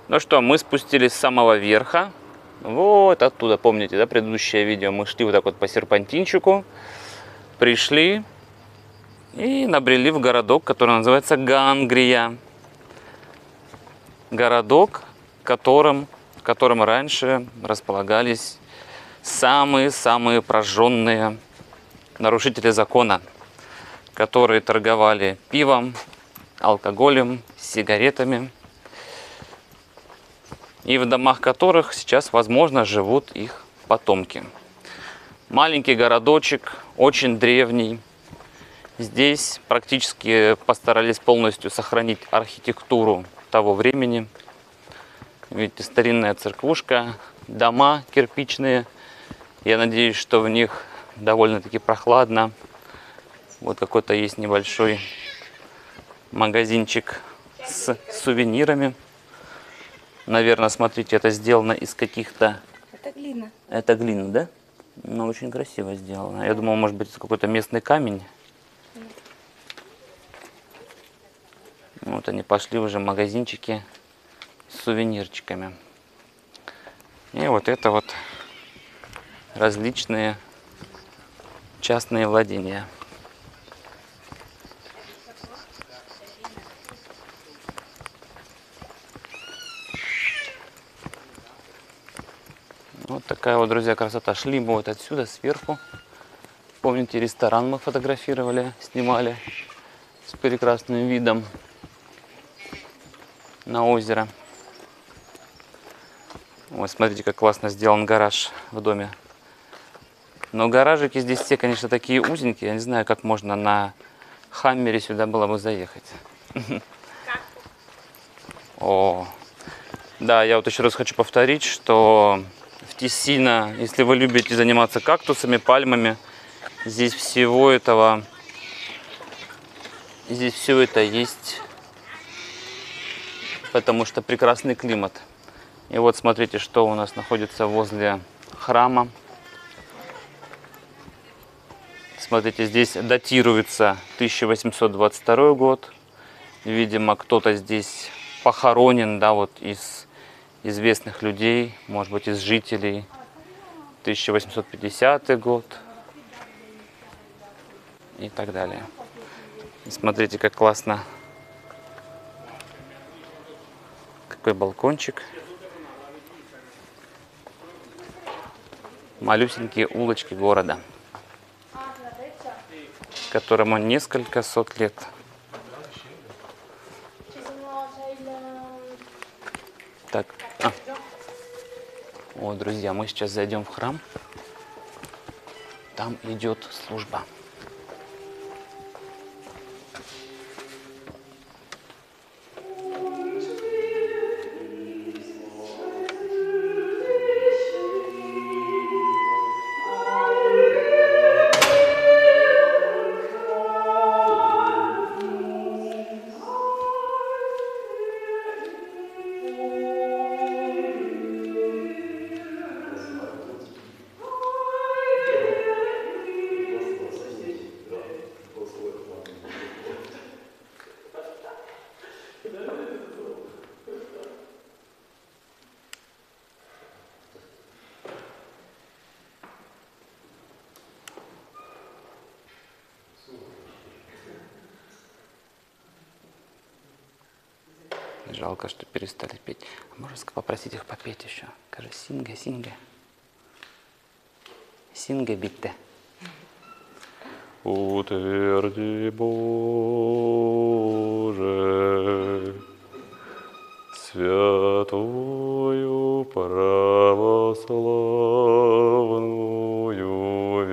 Ну что, мы спустились с самого верха. Вот оттуда, помните, да, предыдущее видео, мы шли вот так вот по серпантинчику, пришли и набрели в городок, который называется Гангрия. Городок, в котором раньше располагались самые-самые прожженные нарушители закона, которые торговали пивом, алкоголем, сигаретами, и в домах которых сейчас, возможно, живут их потомки. Маленький городочек, очень древний. Здесь практически постарались полностью сохранить архитектуру того времени. Видите, старинная церквушка, дома кирпичные. Я надеюсь, что в них довольно-таки прохладно. Вот какой-то есть небольшой магазинчик с сувенирами. Наверное, смотрите, это сделано из каких-то... Это глина. Это глина, да? Ну, очень красиво сделано. Я думал, может быть, это какой-то местный камень. Вот они пошли уже в магазинчики с сувенирчиками. И вот это вот различные частные владения. Вот такая вот, друзья, красота. Шли мы вот отсюда, сверху. Помните, ресторан мы фотографировали, снимали с прекрасным видом на озеро. Вот смотрите, как классно сделан гараж в доме. Но гаражики здесь все, конечно, такие узенькие. Я не знаю, как можно на Хаммере сюда было бы заехать. О, да, я вот еще раз хочу повторить, что в Тессино, если вы любите заниматься кактусами, пальмами, здесь всего этого, здесь все это есть, потому что прекрасный климат. И вот смотрите, что у нас находится возле храма. Смотрите, здесь датируется 1822 год. Видимо, кто-то здесь похоронен, да, вот из известных людей, может быть, из жителей. 1850 год и так далее. И смотрите, как классно. Какой балкончик. Малюсенькие улочки города, которому несколько сот лет. Так, О, друзья, мы сейчас зайдем в храм. Там идет служба. Жалко, что перестали петь. Можно попросить их попеть еще? Скажи, синга, синга. Синга битте. Утверди, Боже, святую православную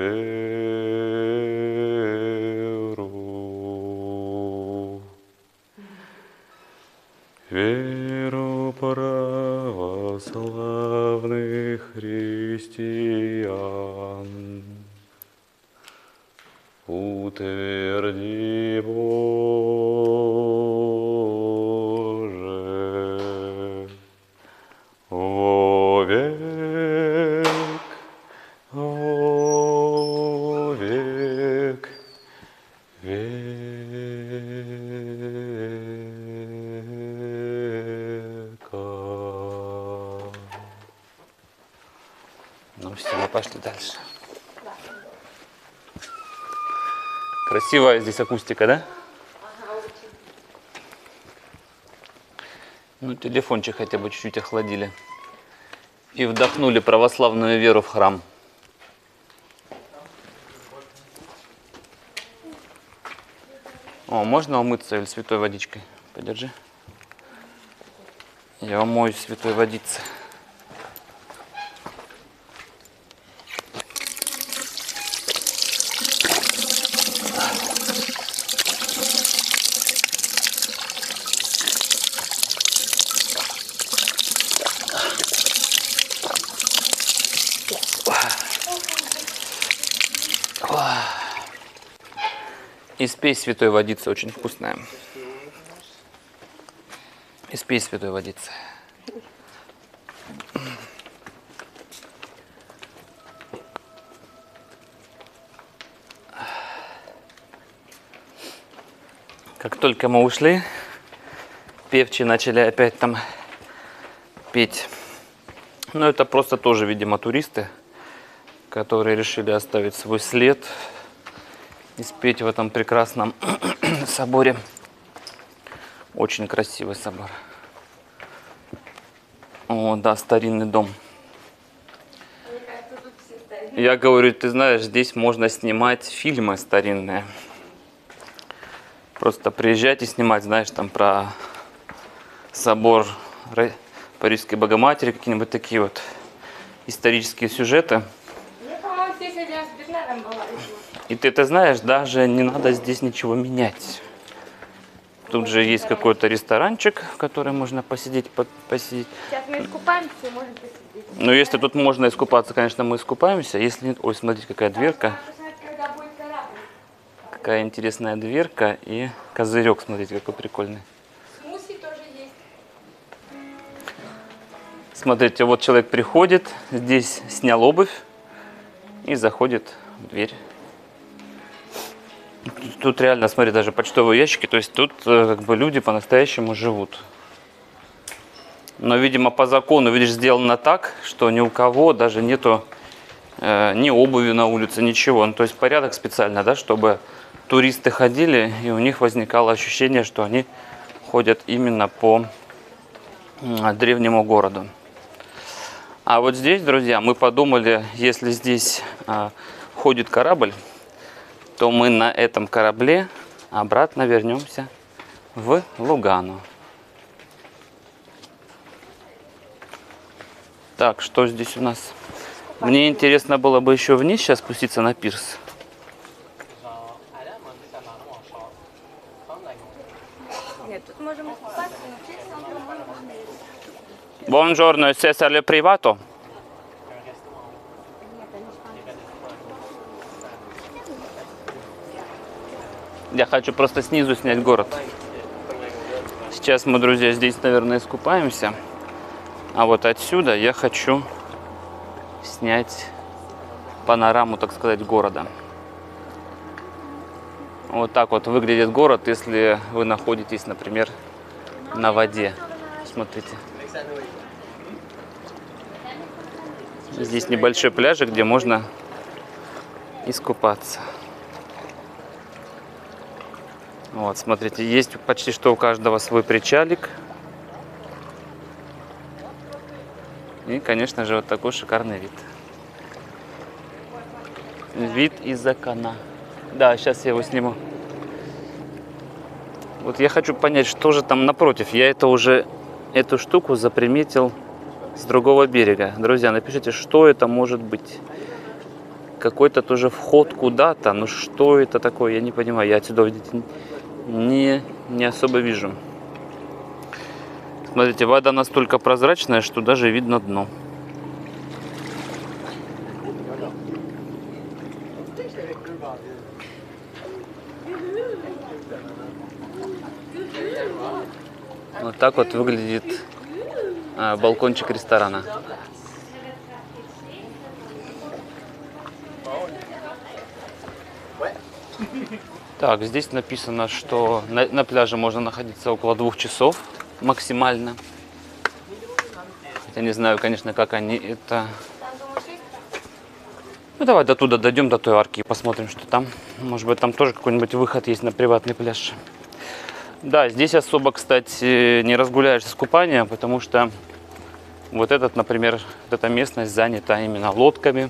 веру. Веру православных христиан утверди, Боже, вовек, вовек, века. Ну все, мы пошли дальше. Красивая здесь акустика, да? Ну, телефончик хотя бы чуть-чуть охладили. И вдохнули православную веру в храм. О, можно умыться или святой водичкой? Подержи. Я умоюсь святой водицей. И спей святой водицы, очень вкусная. И спей святой водицы. Как только мы ушли, певчи начали опять там петь. Но это просто тоже, видимо, туристы, которые решили оставить свой след и спеть в этом прекрасном соборе. Очень красивый собор. О, да, старинный дом. Я говорю, ты знаешь, здесь можно снимать фильмы старинные. Просто приезжать и снимать, знаешь, там про собор Парижской Богоматери, какие-нибудь такие вот исторические сюжеты. И ты знаешь, даже не надо здесь ничего менять. Тут же есть какой-то ресторанчик, в котором можно посидеть, посидеть. Сейчас мы искупаемся и можем посидеть. Ну, если тут можно искупаться, конечно, мы искупаемся. Если нет... Ой, смотрите, какая дверка. Какая интересная дверка и козырек, смотрите, какой прикольный. Смуси тоже есть. Смотрите, вот человек приходит, здесь снял обувь и заходит в дверь. Тут реально, смотри, даже почтовые ящики, то есть тут как бы люди по-настоящему живут. Но, видимо, по закону, видишь, сделано так, что ни у кого даже нету ни обуви на улице, ничего. Ну, то есть порядок специально, да, чтобы туристы ходили, и у них возникало ощущение, что они ходят именно по древнему городу. А вот здесь, друзья, мы подумали, если здесь ходит корабль, то мы на этом корабле обратно вернемся в Лугану. Так, что здесь у нас? Мне интересно было бы еще вниз сейчас спуститься на пирс. Нет, тут можем искупаться, но Buongiorno, è salé privato? Я хочу просто снизу снять город. Сейчас мы, друзья, здесь, наверное, искупаемся. А вот отсюда я хочу снять панораму, так сказать, города. Вот так вот выглядит город, если вы находитесь, например, на воде. Смотрите. Здесь небольшой пляжик, где можно искупаться. Вот, смотрите, есть почти что у каждого свой причалик. И, конечно же, вот такой шикарный вид. Вид из окна. Да, сейчас я его сниму. Вот я хочу понять, что же там напротив. Я эту штуку заприметил с другого берега. Друзья, напишите, что это может быть. Какой-то тоже вход куда-то. Но что это такое, я не понимаю. Я отсюда, видите, не особо вижу. Смотрите, вода настолько прозрачная, что даже видно дно. Вот так вот выглядит балкончик ресторана. Так, здесь написано, что на пляже можно находиться около 2 часов максимально. Я не знаю, конечно, как они это Ну, давай до туда дойдем, до той арки, и посмотрим, что там. Может быть, там тоже какой-нибудь выход есть на приватный пляж. Да, здесь особо, кстати, не разгуляешься с купанием, потому что вот этот, например, вот эта местность занята именно лодками.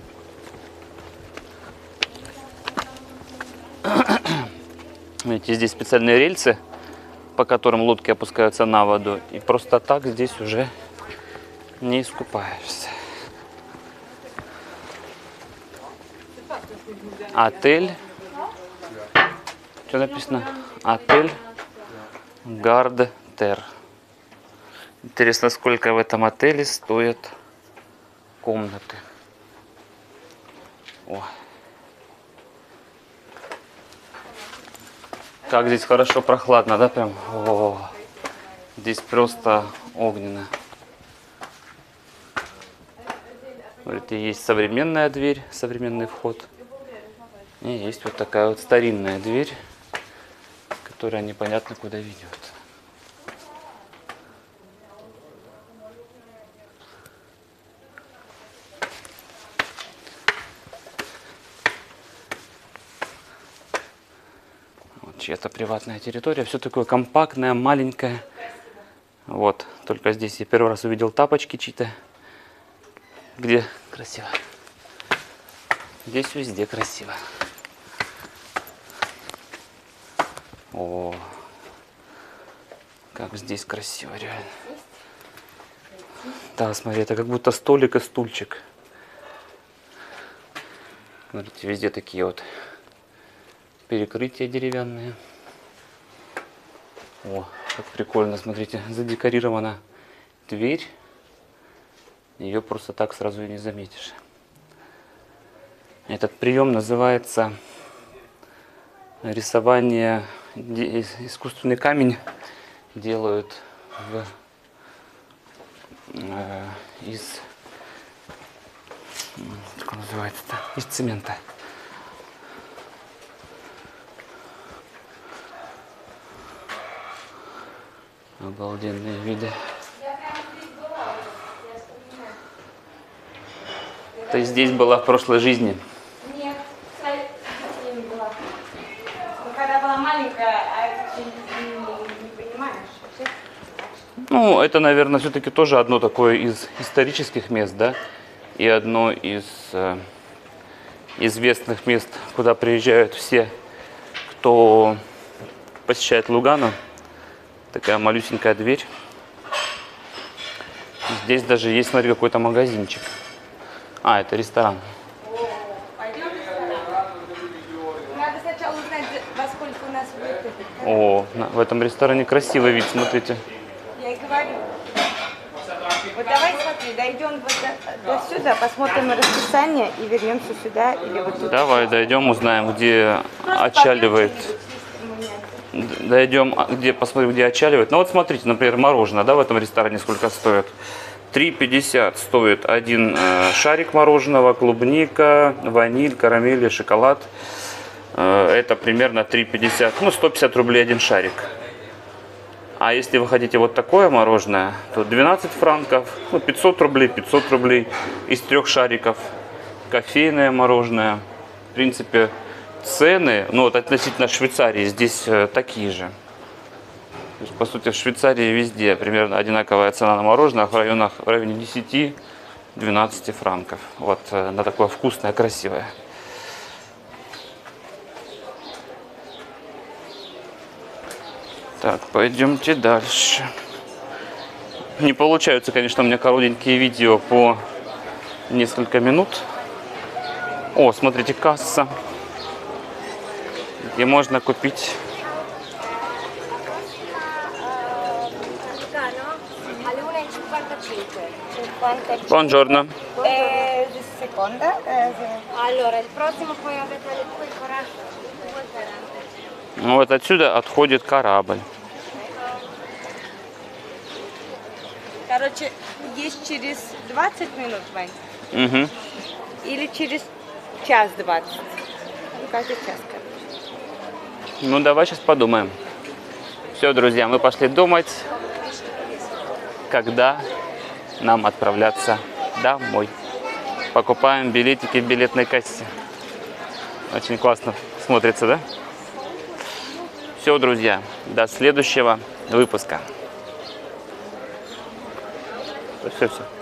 Видите, здесь специальные рельсы, по которым лодки опускаются на воду. И просто так здесь уже не искупаешься. Отель. Что написано? Отель Гардтер. Интересно, сколько в этом отеле стоят комнаты. О. Как здесь хорошо прохладно, да, прям? О, здесь просто огненно. Смотрите, есть современная дверь, современный вход. И есть вот такая вот старинная дверь, которая непонятно куда ведет. Вот чья-то приватная территория. Все такое компактное, маленькое. Вот, только здесь я первый раз увидел тапочки чьи-то. Где красиво. Здесь везде красиво. О, как здесь красиво, реально. Да, смотри, это как будто столик и стульчик. Смотрите, везде такие вот перекрытия деревянные. О, как прикольно, смотрите, задекорирована дверь. Ее просто так сразу и не заметишь. Этот прием называется рисование. Искусственный камень делают из, как называется-то? Из цемента. Обалденные виды. Ты здесь была в прошлой жизни? Нет, не была. Но когда была маленькая, а это не понимаешь. Ну, это, наверное, все-таки тоже одно такое из исторических мест, да? И одно из известных мест, куда приезжают все, кто посещает Лугану. Такая малюсенькая дверь. Здесь даже есть, смотри, какой-то магазинчик. А, это ресторан. Пойдем в ресторан? Надо сначала узнать, во сколько у нас будет это. О, в этом ресторане красивый вид, смотрите. Я и говорю. Вот давай смотри, дойдем вот до сюда, посмотрим расписание и вернемся сюда или вот тут. Давай дойдем, узнаем, где отчаливает. Дойдем, где посмотрим, где отчаливает. Ну вот смотрите, например, мороженое, да, в этом ресторане сколько стоит? 3,50 стоит один шарик мороженого, клубника, ваниль, карамель и шоколад. Это примерно 3,50, ну 150 рублей один шарик. А если вы хотите вот такое мороженое, то 12 франков, ну 500 рублей из 3 шариков. Кофейное мороженое. В принципе, цены, ну вот относительно Швейцарии, здесь такие же. То есть, по сути, в Швейцарии везде примерно одинаковая цена на мороженое, в районе 10-12 франков. Вот на такое вкусное, красивое. Так, пойдемте дальше. Не получаются, конечно, у меня коротенькие видео по несколько минут. О, смотрите, касса, где можно купить. Buongiorno. Seconda. Allora, il prossimo poi avete le due coraggio. Вот отсюда отходит корабль. Короче, есть через 20 минут, Вань? Угу. Или через час 20? Ну, каждый час, короче. Ну, давай сейчас подумаем. Все, друзья, мы пошли думать, когда нам отправляться домой. покупаем билетики в билетной кассе. Очень классно смотрится, да? Все, друзья, до следующего выпуска. Все.